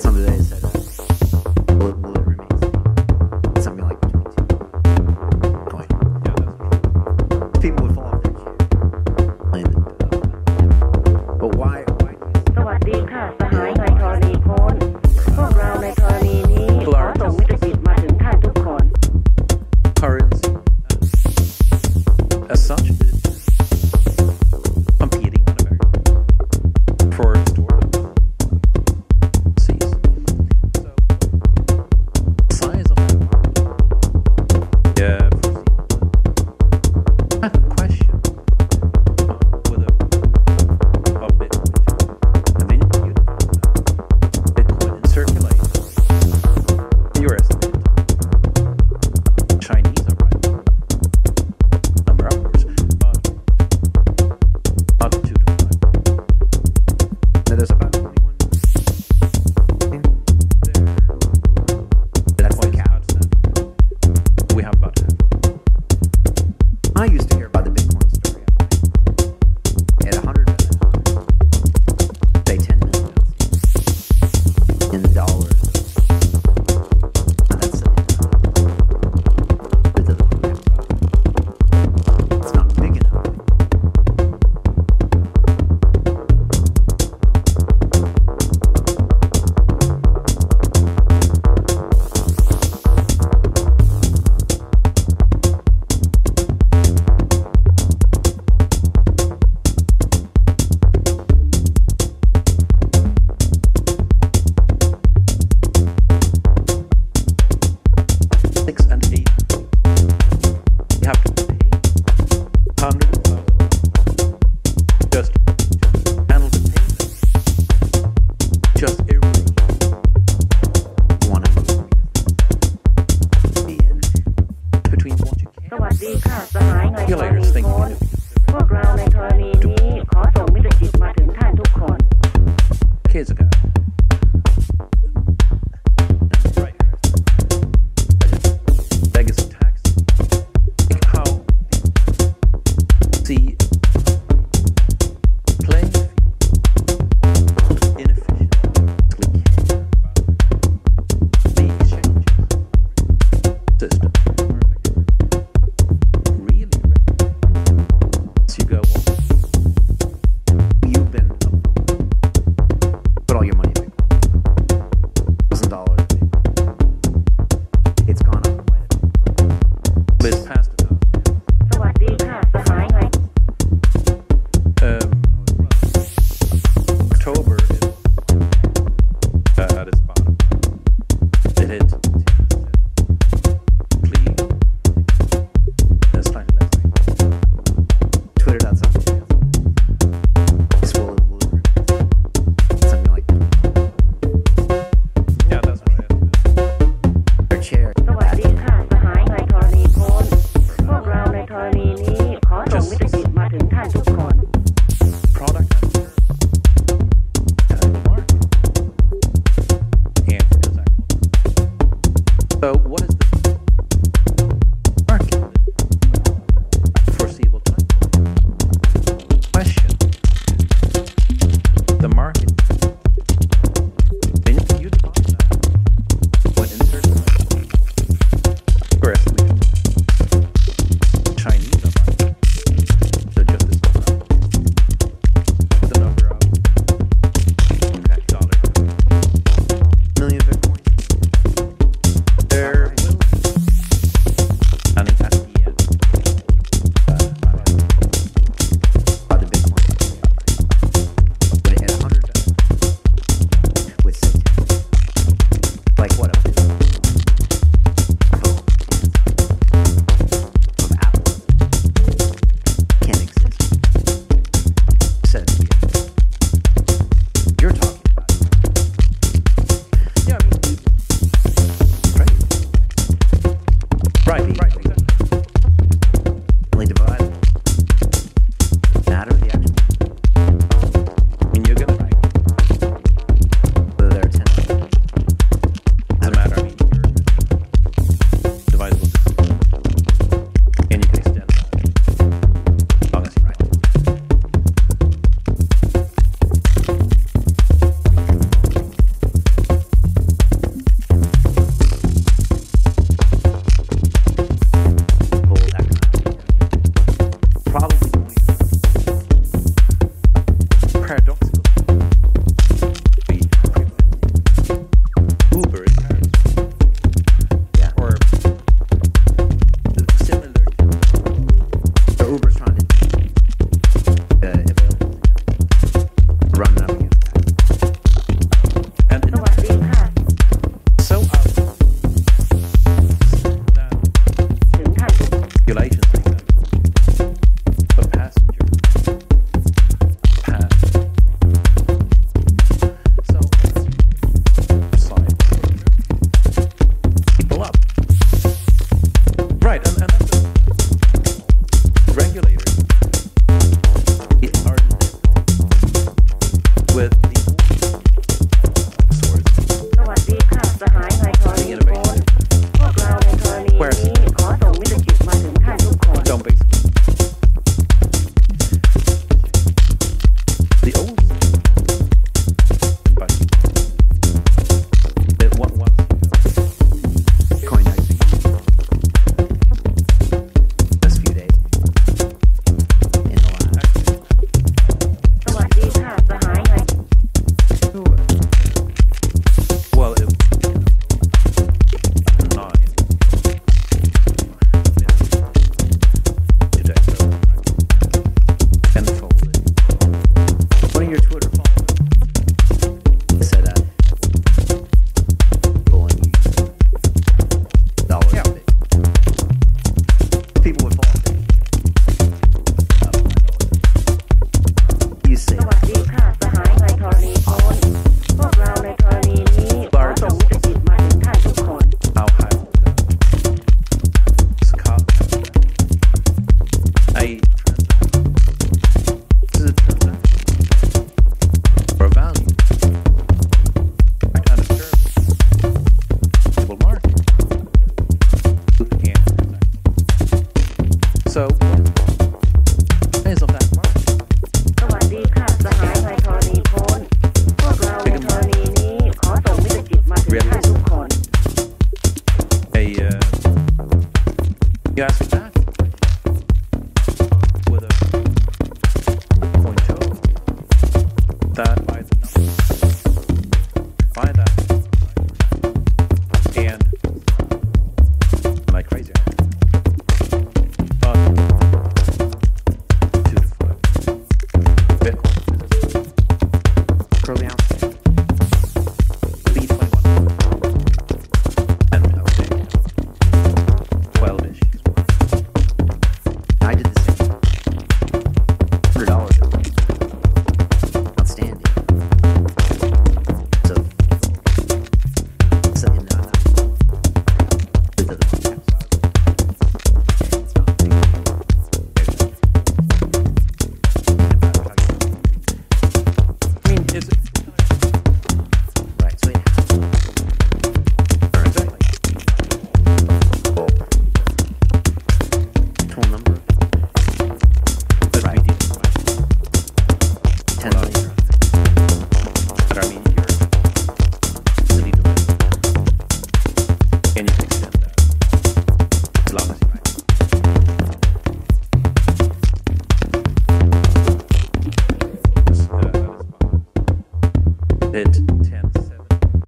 some today that said, will it remain steady? Something like 22 coin. Yeah, that's People would fall off their chair. But why สวัสดีค่ะสหายในกรณีโค้นพวกเราในกรณีนี้ขอส่งมิตรจิตมาถึงท่านทุกคน currency as such is competing on America for storage seas. So size of yeah question with a Bitcoin and then you Bitcoin in circulation your estimate Chinese are right number upwards about 2 to 5 now there's about 21 there. That's the cap. We have about half. I used to hear about the Bitcoin story at 100 say 10 million in dollars. That's it's not big enough. Six and 8. You have to pay $100,000 just handle the payment. Just erase One of them. between what you ส can. วัสดีค่ะสหายในกรณี Regulators think โค้นพวกเราในกรณีนี้ขอส่งมิตรจิตมาถึงท่านทุกคน decades ago.